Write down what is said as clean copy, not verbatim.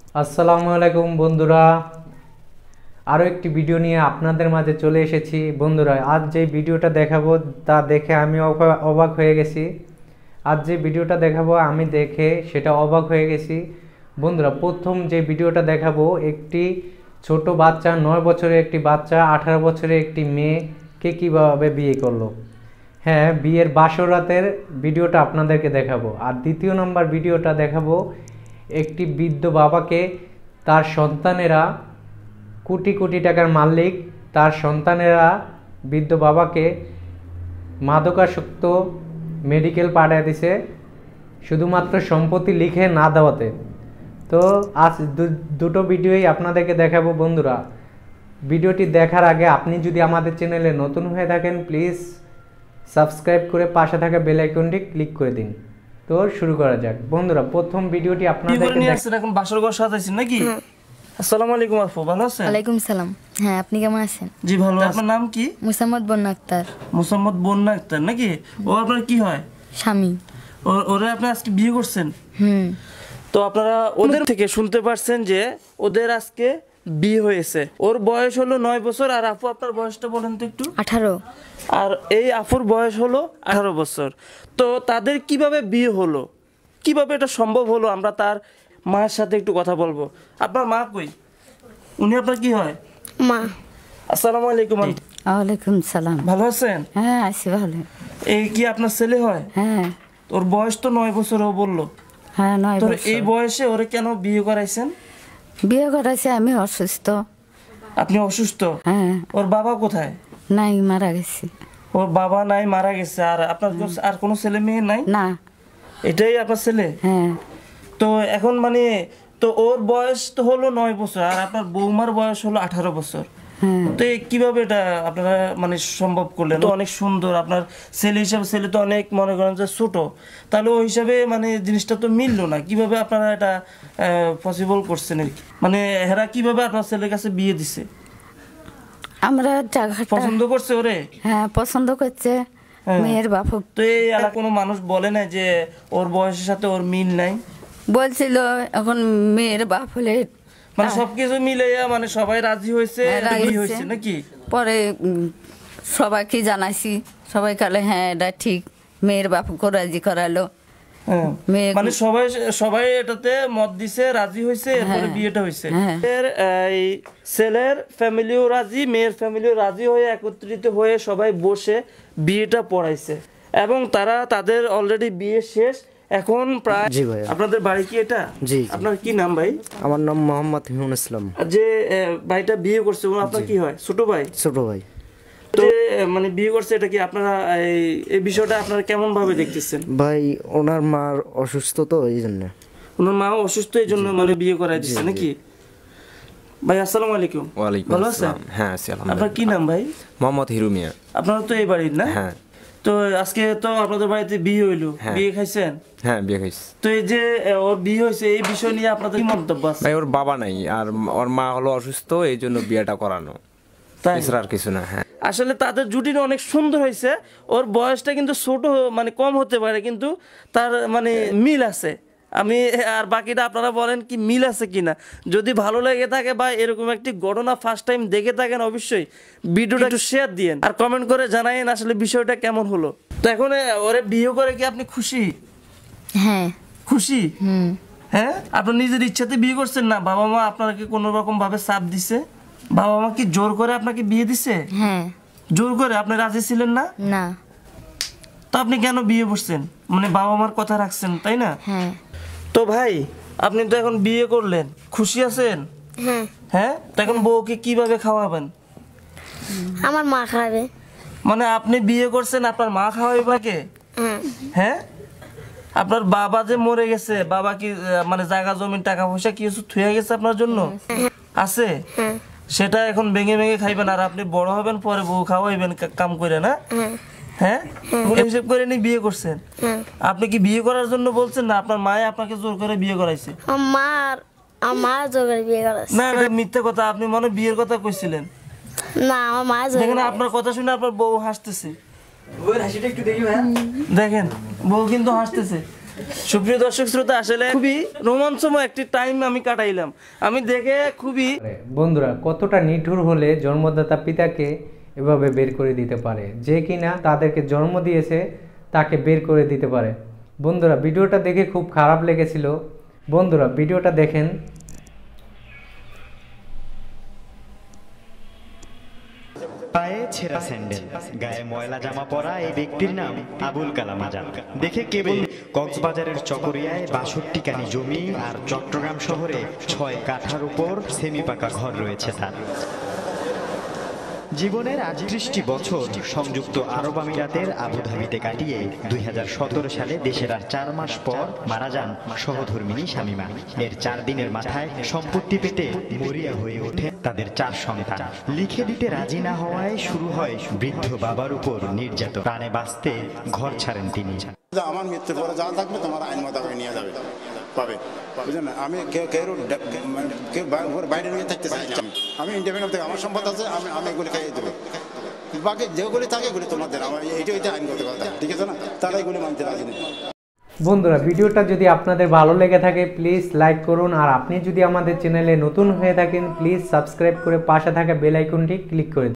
আসসালামু আলাইকুম বন্ধুরা, আরও একটি ভিডিও নিয়ে আপনাদের মাঝে চলে এসেছি। বন্ধুরা, আজ যে ভিডিওটা দেখাবো তা দেখে আমি অবাক হয়ে গেছি। আজ যে ভিডিওটা দেখাবো আমি দেখে সেটা অবাক হয়ে গেছি। বন্ধুরা, প্রথম যে ভিডিওটা দেখাবো একটি ছোট বাচ্চা, 9 বছরের একটি বাচ্চা 18 বছরের একটি মেয়েকে কীভাবে বিয়ে করলো। হ্যাঁ, বিয়ের বাসর রাতের ভিডিওটা আপনাদেরকে দেখাবো। আর দ্বিতীয় নম্বর ভিডিওটা দেখাবো একটি বৃদ্ধ বাবাকে, তার সন্তানেরা কোটি কোটি টাকার মালিক, তার সন্তানেরা বৃদ্ধ বাবাকে মাদকাসক্ত মেডিকেল পাঠিয়ে দিছে শুধুমাত্র সম্পত্তি লিখে না দেওয়াতে। তো আজ দুটো ভিডিওই আপনাদেরকে দেখাবো। বন্ধুরা, ভিডিওটি দেখার আগে আপনি যদি আমাদের চ্যানেলে নতুন হয়ে থাকেন প্লিজ সাবস্ক্রাইব করে পাশে থাকা বেল আইকনটি ক্লিক করে দিন। তো শুরু করা যাক। বন্ধুরা, প্রথম ভিডিওটি আপনাদেরকে এখন বাসর ঘর সাজাইছেন নাকি? আসসালামু আলাইকুম আপু, ভালো আছেন? ওয়ালাইকুম সালাম। হ্যাঁ, আপনি কেমন আছেন? জি ভালো। আপনার নাম কি? মুসাম্মদ বন্যা আক্তার। মুসাম্মদ বন্যা আক্তার নাকি? ও আপনার কি হয়? স্বামী। ওরা আপনি আজকে বিয়ে করছেন? তো আপনারা ওদের থেকে শুনতে পারছেন যে ওদের আজকে বিয়ে হয়েছে। ওর বয়স হলো 9 বছর। আর আপু আপনার বয়সটা বলেন তো একটু। 18। আর এই আপুর বয়স হলো 18 বছর। তো তাদের কিভাবে বিয়ে হলো, কিভাবে এটা সম্ভব হলো, আমরা তার মায়ের সাথে একটু কথা বলবো। আপনার মা কই? উনি আপনার কি হয়? মা। আসসালামু আলাইকুম। ওয়ালাইকুম সালাম। ভালো আছেন? হ্যাঁ, আছি ভালো। এই কি আপনার ছেলে হয়? হ্যাঁ। ওর বয়স তো 9 বছর ও বললো। হ্যাঁ, 9 বছর। বছর। এই বয়সে ওরে কেন বিয়ে করাইছেন? বিয়ে করাইছে, আমি অসুস্থ। আপনি অসুস্থ? হ্যাঁ। ওর বাবা কোথায়? নাই, মারা গেছে। ওর বাবা নাই, মারা গেছে। আর আপনার আর কোনো ছেলে মেয়ে নাই? না। এটাই আপনার ছেলে? হ্যাঁ। তো এখন মানে তো ওর বয়স তো হলো 9 বছর আর আপনার বৌমার বয়স হলো 18 বছর। তো কিভাবে এটা আপনারা মানে সম্ভব করলেন? তো অনেক সুন্দর আপনার ছেলে হিসাবে, ছেলে তো অনেক মনে করেন যে ছোট, তাহলে ওই হিসাবে মানে জিনিসটা তো মিললো না। কিভাবে আপনারা এটা পসিবল করছেন আর কি? মানে এরা কিভাবে আপনার ছেলের কাছে বিয়ে দিছে? আমরা জায়গাটা পছন্দ করছে ওরে? হ্যাঁ, পছন্দ করছে মেয়ের বাপ। তো এই এলাকা কোনো মানুষ বলে না যে ওর বয়সের সাথে ওর মিল নাই? বলছিল এখন মেয়ের বাপ হলে মানে সবকিছু মিলাইয়া মানে সবাই রাজি হয়েছে, বিয়ে হয়েছে নাকি? পরে সবাইকে জানাইছি, সবাই কালে হ্যাঁ এটা ঠিক, মেয়ের বাপকে রাজি করালো। মানে সবাই এটাতে মত দিছে, রাজি হয়েছে, এরপরে বিয়েটা হয়েছে। এই ছেলের ফ্যামিলিও রাজি, মেয়ের ফ্যামিলিও রাজি হয়ে একত্রিত হয়ে সবাই বসে বিয়েটা পড়াইছে এবং তারা তাদের অলরেডি বিয়ে শেষ এখন প্রায়। জি ভাই। আপনাদের বাড়ি কি এটা? জি। আপনার কি নাম ভাই? আমার নাম মোহাম্মদ হিমুল ইসলাম। যে ভাইটা বিয়ে করছে আপনার কি হয়? ছোট ভাই? ছোট ভাই। তো মানে বিয়ে করছে, এটা কি আপনারা এই বিষয়টা আপনারা কেমন ভাবে দেখতেছেন? ভাই, ওনার মার অসুস্থ তো এই জন্য। ওনার মা অসুস্থ, এই জন্য মানে বিয়ে করাই দিচ্ছে নাকি? ভাই আসসালামু আলাইকুম। ওয়ালাইকুম আসসালাম। হ্যাঁ আছি আলহামদুলিল্লাহ। আপনার কি নাম ভাই? মোহাম্মদ হিরু মিয়া। আপনারা তো এই বাড়ির না? হ্যাঁ। তো আজকে তো আপনাদের বাড়িতে বিয়ে হইলো, বিয়ে খাইছেন? হ্যাঁ, বিয়ে খাইছি। তো এই যে ওর বিয়ে হয়েছে, এই বিষয় নিয়ে আপনাদের কি মন্তব্য আছে? ভাই, ওর বাবা নাই আর ওর মা হলো অসুস্থ, এই জন্য বিয়েটা করানো, এছাড়া আর কিছু না। হ্যাঁ, আসলে তাদের জুটিটা অনেক সুন্দর হয়েছে। ওর বয়সটা কিন্তু ছোট, মানে কম হতে পারে, কিন্তু তার মানে মিল আছে। আমি আর বাকিটা আপনারা বলেন কি মিল আছে কিনা। যদি ভালো লেগে থাকে বা এরকম একটি ঘটনা ফার্স্ট টাইম দেখে থাকেন, অবশ্যই ভিডিওটা একটু শেয়ার দিয়েন আর কমেন্ট করে জানাইন আসলে বিষয়টা কেমন হলো। তো এখন ওরে বিয়ে করে কি আপনি খুশি? হ্যাঁ, খুশি। হ্যাঁ, আপনার নিজের ইচ্ছাতে বিয়ে করছেন না? বাবা মা আপনাকে কোনো রকম ভাবে চাপ দিছে? বাবা মা কি জোর করে আপনাকে বিয়ে দিছে? হ্যাঁ। জোর করে? আপনি রাজি ছিলেন না? না। তো আপনি কেন বিয়ে করছেন? মানে বাবা মার কথা রাখছেন, তাই না? হ্যাঁ। তো ভাই, আপনি তো এখন বিয়ে করলেন, খুশি আছেন? হ্যাঁ। হ্যাঁ, তো এখন বউকে কিভাবে খাওয়াবেন? আমার মা খাবে। মানে আপনি বিয়ে করছেন, আপনার মা খাওয়াবে বাকে? হ্যাঁ। আপনার বাবা যে মরে গেছে, বাবা কি মানে জায়গা জমিন টাকা পয়সা কিছু থুয়ে গেছে আপনার জন্য? আছে? সেটা এখন ভেঙে ভেঙে খাইবেন আর আপনি বড় হবেন, পরে বউ খাওয়াইবেন কাম করে না? হ্যাঁ, হিসেব করে নি বিয়ে করছেন। আপনি কি বিয়ে করার জন্য বলছেন না আপনার মায়ে আপনাকে জোর করে বিয়ে করাইছে? আমার জোর করে বিয়ে করাইছে। না, এটা মিথ্যা কথা। আপনি মনে বিয়ের কথা কইছিলেন না, আমার মা জোর। দেখেন আপনার কথা শুনে আপনার বউ হাসতেছে। দেখেন বউ কিন্তু হাসতেছে। সুপ্রিয় দর্শক শ্রোতা, আসলে খুবই রোমাঞ্চময় একটি টাইম আমি কাটাইলাম। আমি দেখে খুবই বন্ধুরা কতটা নিষ্ঠুর হলে জন্মদাতা পিতাকে এভাবে বের করে দিতে পারে, যে কিনা তাদেরকে জন্ম দিয়েছে তাকে বের করে দিতে পারে। বন্ধুরা ভিডিওটা দেখে খুব খারাপ লেগেছিল। বন্ধুরা ভিডিওটা দেখেন। পায়ে ছেঁড়া স্যান্ডেল, গায়ে ময়লা জামা পরা এই ব্যক্তির নাম আবুল কালাম আজাদ। দেখে কেবল কক্সবাজারের চকরিয়ায় 62 কানি জমি আর চট্টগ্রাম শহরে 6 কাঠার উপর সেমি পাকা ঘর রয়েছে তার। জীবনের 38টি বছর সংযুক্ত আরব আমিরাতের আবুধাবিতে কাটিয়ে 2017 সালে দেশের আর 4 মাস পর মারা যান সহধর্মিণী শামীমা। এর 4 দিনের মাথায় সম্পত্তি পেতে মরিয়া হয়ে ওঠে তাদের 4 সন্তান। লিখে দিতে রাজি না হওয়ায় শুরু হয় বৃদ্ধ বাবার উপর নির্যাতন। প্রাণে বাঁচতে ঘর ছাড়েন তিনি। আমার মৃত্যুর পরে যা থাকবে তোমার আইন মোতাবেক নিয়ে যাবে, পাবে, বুঝলেন না? আমি কেউ বাইরে নিয়ে থাকতে চাই না। আমি ইন্ডিপেন্ডেন্ট থেকে আমার সম্পদ আছে, আমি এগুলি খাইয়ে দেবো। বাকি যেগুলি থাকে এগুলি তোমাদের, আমার এইটা আইন করতে কথা, ঠিক আছে না? তারা এগুলি মানতে রাজি নেই। বন্ধুরা ভিডিওটা যদি আপনাদের ভালো লেগে থাকে প্লিজ লাইক করুন, আর আপনি যদি আমাদের চ্যানেলে নতুন হয়ে থাকেন প্লিজ সাবস্ক্রাইব করে পাশে থাকা বেল আইকনটি ক্লিক করে দিন।